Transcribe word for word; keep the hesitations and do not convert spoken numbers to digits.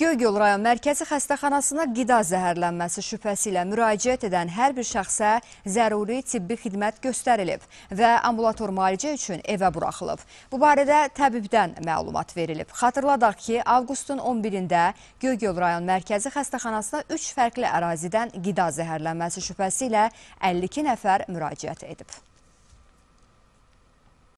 Göygöl rayon mərkəzi xəstəxanasına qida zəhərlənməsi şübhəsi ilə müraciət edən hər bir şəxsə zəruri tibbi xidmət göstərilib və ambulator müalicə üçün evə buraxılıb. Bu barədə təbibdən məlumat verilib. Xatırladaq ki, avqustun on birində Göygöl rayon mərkəzi xəstəxanasına üç fərqli ərazidən qida zəhərlənməsi şübhəsi ilə əlli iki nəfər müraciət edib.